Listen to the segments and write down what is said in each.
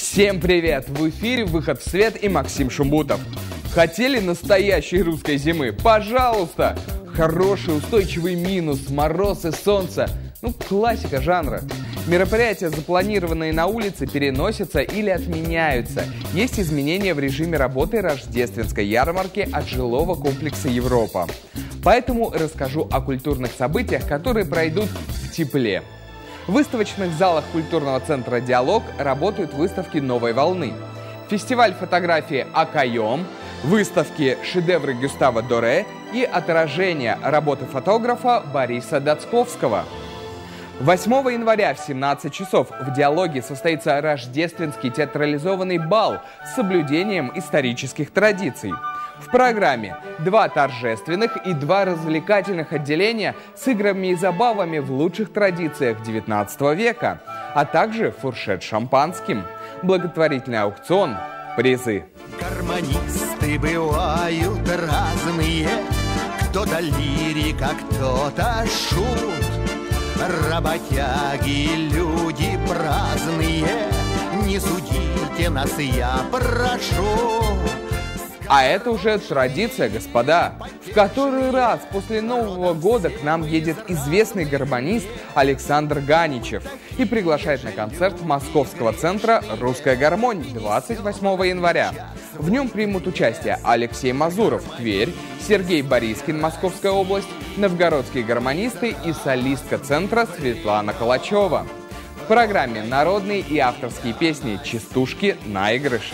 Всем привет! В эфире «Выход в свет» и Максим Шумбутов. Хотели настоящей русской зимы? Пожалуйста! Хороший устойчивый минус, мороз и солнце. Классика жанра. Мероприятия, запланированные на улице, переносятся или отменяются. Есть изменения в режиме работы рождественской ярмарки от жилого комплекса «Европа». Поэтому расскажу о культурных событиях, которые пройдут в тепле. В выставочных залах культурного центра «Диалог» работают выставки новой волны. Фестиваль фотографии «Акаем», выставки «Шедевры Гюстава Доре» и «Отражение» работы фотографа Бориса Дацковского. 8 января в 17 часов в «Диалоге» состоится рождественский театрализованный бал с соблюдением исторических традиций. В программе 2 торжественных и 2 развлекательных отделения с играми и забавами в лучших традициях 19 века, а также фуршет с шампанским, благотворительный аукцион, призы. Гармонисты бывают разные, кто-то лирик, а кто-то шут. Работяги, люди праздные, не судите нас, я прошу. А это уже традиция, господа. В который раз после Нового года к нам едет известный гармонист Александр Ганичев и приглашает на концерт Московского центра «Русская гармонь» 28 января. В нем примут участие Алексей Мазуров, Тверь, Сергей Борискин, Московская область, новгородские гармонисты и солистка центра Светлана Калачева. В программе народные и авторские песни, частушки, наигрыши.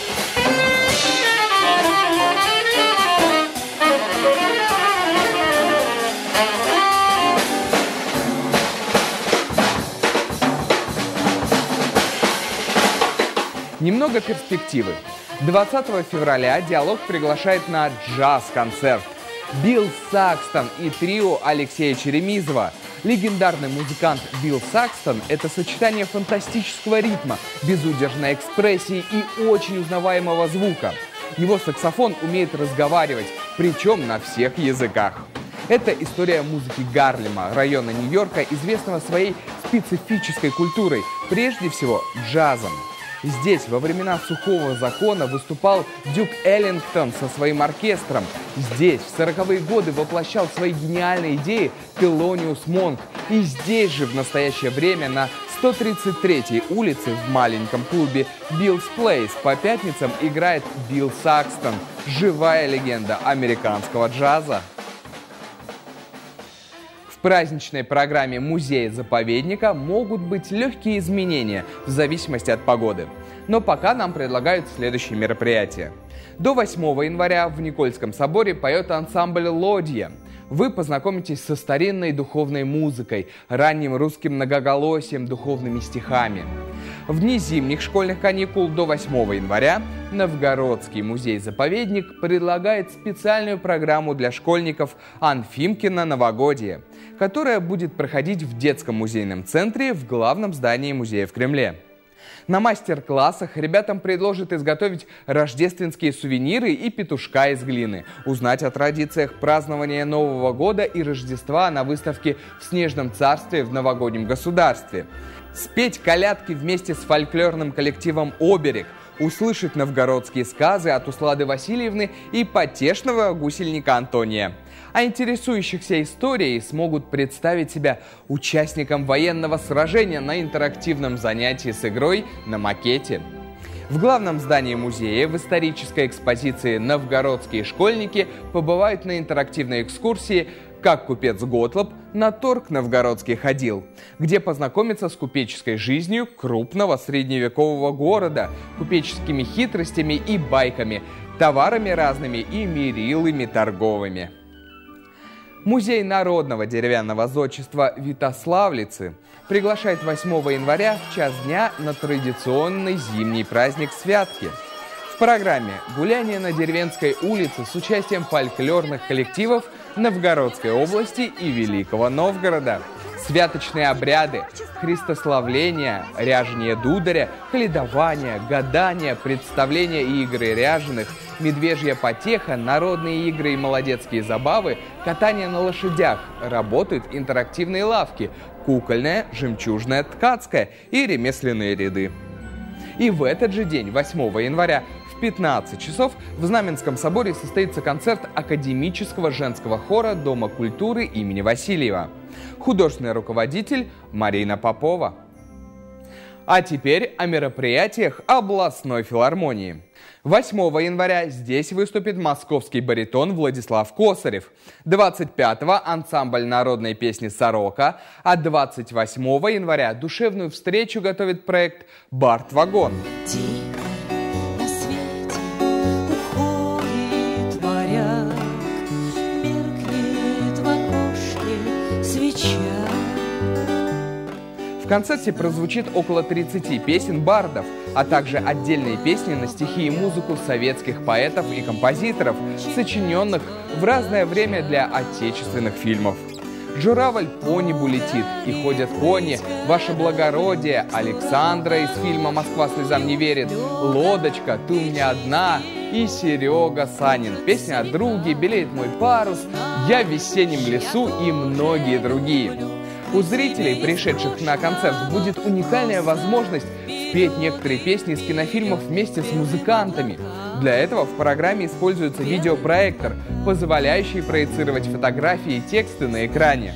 Немного перспективы. 20 февраля «Диалог» приглашает на джаз-концерт. Билл Сакстон и трио Алексея Черемизова. Легендарный музыкант Билл Сакстон – это сочетание фантастического ритма, безудержной экспрессии и очень узнаваемого звука. Его саксофон умеет разговаривать, причем на всех языках. Это история музыки Гарлема, района Нью-Йорка, известного своей специфической культурой, прежде всего джазом. Здесь во времена сухого закона выступал Дюк Эллингтон со своим оркестром. Здесь в 40-е годы воплощал свои гениальные идеи Телониус Монк. И здесь же в настоящее время на 133-й улице в маленьком клубе Bill's Place по пятницам играет Билл Сакстон, живая легенда американского джаза. В праздничной программе музея-заповедника могут быть легкие изменения в зависимости от погоды. Но пока нам предлагают следующие мероприятия. До 8 января в Никольском соборе поет ансамбль «Лодья». Вы познакомитесь со старинной духовной музыкой, ранним русским многоголосием, духовными стихами. В дни зимних школьных каникул до 8 января Новгородский музей-заповедник предлагает специальную программу для школьников «Анфимкино новогодие», которая будет проходить в детском музейном центре в главном здании музея в Кремле. На мастер-классах ребятам предложат изготовить рождественские сувениры и петушка из глины, узнать о традициях празднования Нового года и Рождества на выставке в Снежном царстве в новогоднем государстве, спеть колядки вместе с фольклорным коллективом «Оберег», услышать новгородские сказы от Услады Васильевны и потешного гусельника Антония. А интересующихся историей смогут представить себя участником военного сражения на интерактивном занятии с игрой на макете. В главном здании музея в исторической экспозиции «Новгородские школьники» побывают на интерактивной экскурсии «Как купец Готлоб на торг новгородский ходил», где познакомиться с купеческой жизнью крупного средневекового города, купеческими хитростями и байками, товарами разными и мерилами торговыми. Музей народного деревянного зодчества Витославлицы приглашает 8 января в час дня на традиционный зимний праздник Святки. В программе гуляние на деревенской улице с участием фольклорных коллективов Новгородской области и Великого Новгорода. Святочные обряды, христославления, ряжение дударя, каледование, гадание, представления и игры ряженых, медвежья потеха, народные игры и молодецкие забавы, катание на лошадях, работают интерактивные лавки, кукольная, жемчужная, ткацкая и ремесленные ряды. И в этот же день, 8 января, в 15 часов в Знаменском соборе состоится концерт Академического женского хора Дома культуры имени Васильева. Художественный руководитель Марина Попова. А теперь о мероприятиях областной филармонии. 8 января здесь выступит московский баритон Владислав Косарев. 25-го ансамбль народной песни «Сорока», а 28 января душевную встречу готовит проект «Бард-вагон». В концерте прозвучит около 30 песен бардов, а также отдельные песни на стихи и музыку советских поэтов и композиторов, сочиненных в разное время для отечественных фильмов. «Журавль по небу летит, и ходят кони», «Ваше благородие», «Александра» из фильма «Москва слезам не верит», «Лодочка», «Ты у меня одна» и Серега Санин, песня о друге, «Белеет мой парус», «Я в весеннем лесу» и многие другие. У зрителей, пришедших на концерт, будет уникальная возможность спеть некоторые песни из кинофильмов вместе с музыкантами. Для этого в программе используется видеопроектор, позволяющий проецировать фотографии и тексты на экране.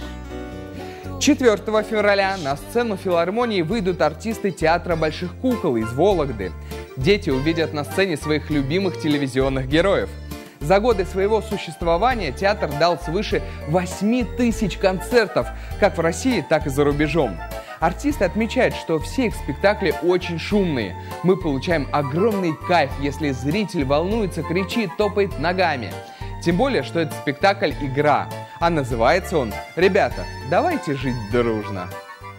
4 февраля на сцену филармонии выйдут артисты театра «Больших кукол» из Вологды. Дети увидят на сцене своих любимых телевизионных героев. За годы своего существования театр дал свыше 8000 концертов, как в России, так и за рубежом. Артисты отмечают, что все их спектакли очень шумные. Мы получаем огромный кайф, если зритель волнуется, кричит, топает ногами. Тем более, что этот спектакль – игра, а называется он «Ребята, давайте жить дружно».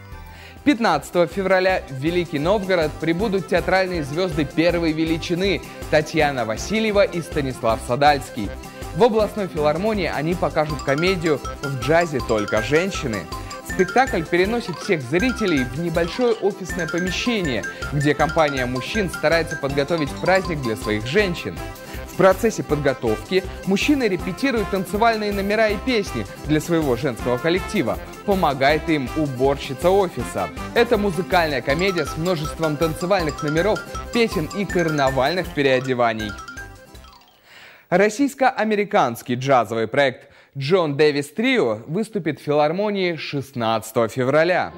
15 февраля в Великий Новгород прибудут театральные звезды первой величины Татьяна Васильева и Станислав Садальский. В областной филармонии они покажут комедию «В джазе только женщины». Спектакль переносит всех зрителей в небольшое офисное помещение, где компания мужчин старается подготовить праздник для своих женщин. В процессе подготовки мужчины репетируют танцевальные номера и песни для своего женского коллектива. Помогает им уборщица офиса. Это музыкальная комедия с множеством танцевальных номеров, песен и карнавальных переодеваний. Российско-американский джазовый проект «Джон Дэвис Трио» выступит в филармонии 16 февраля.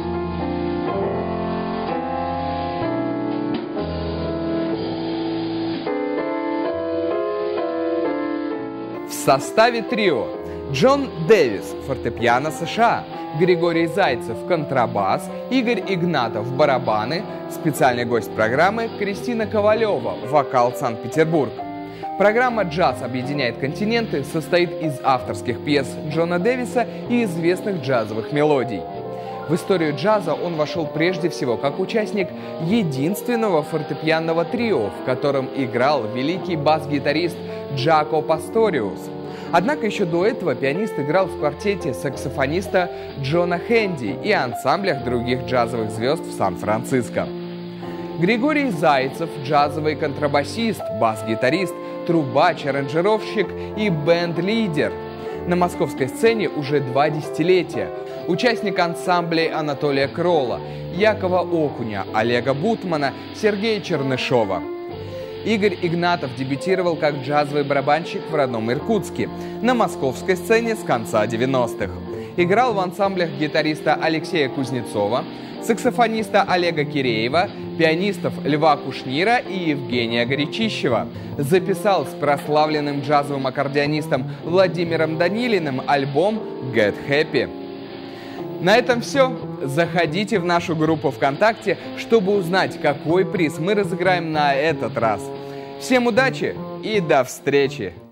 В составе трио Джон Дэвис – фортепиано США, Григорий Зайцев – контрабас, Игорь Игнатов – барабаны, специальный гость программы Кристина Ковалева – вокал Санкт-Петербург. Программа «Джаз объединяет континенты» состоит из авторских пьес Джона Дэвиса и известных джазовых мелодий. В историю джаза он вошел прежде всего как участник единственного фортепианного трио, в котором играл великий бас-гитарист Джако Пасториус. Однако еще до этого пианист играл в квартете саксофониста Джона Хенди и ансамблях других джазовых звезд в Сан-Франциско. Григорий Зайцев – джазовый контрабасист, бас-гитарист, трубач, аранжировщик и бенд-лидер. На московской сцене уже 2 десятилетия. Участник ансамблей Анатолия Кролла, Якова Окуня, Олега Бутмана, Сергея Чернышова. Игорь Игнатов дебютировал как джазовый барабанщик в родном Иркутске, на московской сцене с конца 90-х. Играл в ансамблях гитариста Алексея Кузнецова, саксофониста Олега Киреева, пианистов Льва Кушнира и Евгения Горячищева. Записал с прославленным джазовым аккордеонистом Владимиром Данилиным альбом «Get Happy». На этом все. Заходите в нашу группу ВКонтакте, чтобы узнать, какой приз мы разыграем на этот раз. Всем удачи и до встречи!